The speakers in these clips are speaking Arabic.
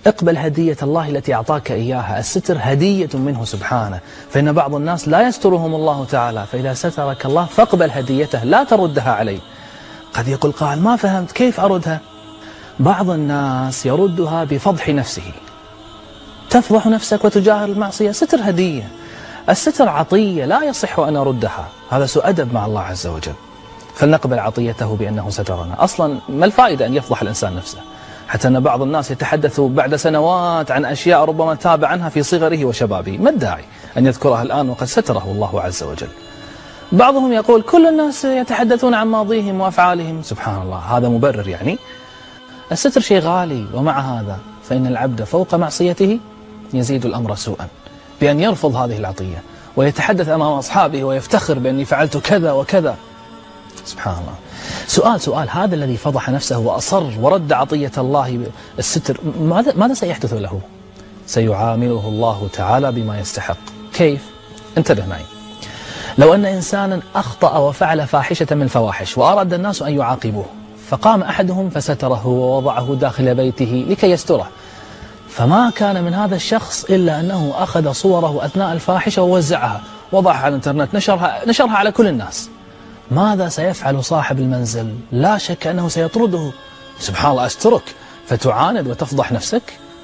اقبل هدية الله التي أعطاك إياها. الستر هدية منه سبحانه، فإن بعض الناس لا يسترهم الله تعالى، فإذا سترك الله فاقبل هديته لا تردها عليه. قد يقول قائل ما فهمت كيف أردها؟ بعض الناس يردها بفضح نفسه، تفضح نفسك وتجاهر المعصية. ستر هدية، الستر عطية لا يصح أن أردها، هذا سوء أدب مع الله عز وجل. فلنقبل عطيته بأنه سترنا. أصلا ما الفائدة أن يفضح الإنسان نفسه؟ حتى أن بعض الناس يتحدث بعد سنوات عن أشياء ربما تاب عنها في صغره وشبابه، ما الداعي أن يذكرها الآن وقد ستره الله عز وجل؟ بعضهم يقول كل الناس يتحدثون عن ماضيهم وأفعالهم، سبحان الله، هذا مبرر يعني؟ الستر شيء غالي، ومع هذا فإن العبد فوق معصيته يزيد الأمر سوءا بأن يرفض هذه العطية ويتحدث أمام أصحابه ويفتخر بأني فعلت كذا وكذا. سبحان الله. سؤال هذا الذي فضح نفسه وأصر ورد عطية الله الستر، ماذا سيحدث له؟ سيعامله الله تعالى بما يستحق. كيف؟ انتبه معي. لو أن إنسانا أخطأ وفعل فاحشة من الفواحش وأراد الناس أن يعاقبوه، فقام أحدهم فستره ووضعه داخل بيته لكي يستره، فما كان من هذا الشخص إلا أنه أخذ صوره أثناء الفاحشة ووزعها، وضعها على الانترنت، نشرها على كل الناس. ماذا سيفعل صاحب المنزل؟ لا شك أنه سيطرده. سبحان الله، أسترك فتعاند وتفضح نفسك؟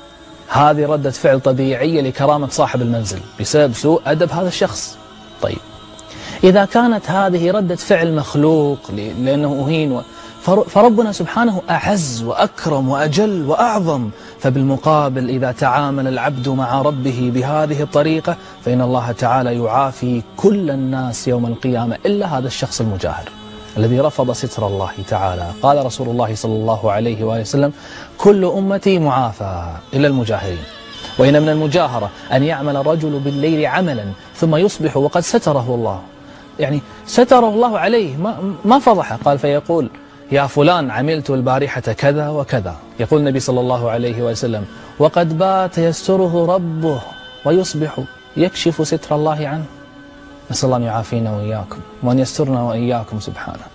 هذه ردة فعل طبيعية لكرامة صاحب المنزل بسبب سوء أدب هذا الشخص. طيب، إذا كانت هذه ردة فعل مخلوق لأنه أهين، فربنا سبحانه أعز وأكرم وأجل وأعظم. فبالمقابل إذا تعامل العبد مع ربه بهذه الطريقة فإن الله تعالى يعافي كل الناس يوم القيامة إلا هذا الشخص المجاهر الذي رفض ستر الله تعالى. قال رسول الله صلى الله عليه وآله وسلم: كل أمتي معافى إلا المجاهرين. وإن من المجاهرة أن يعمل الرجل بالليل عملا ثم يصبح وقد ستره الله، يعني ستره الله عليه، ما فضحه. قال فيقول: يا فلان عملت البارحة كذا وكذا. يقول النبي صلى الله عليه وسلم: وقد بات يستره ربه ويصبح يكشف ستر الله عنه. نسأل الله أن يعافينا وإياكم وأن يسترنا وإياكم سبحانه.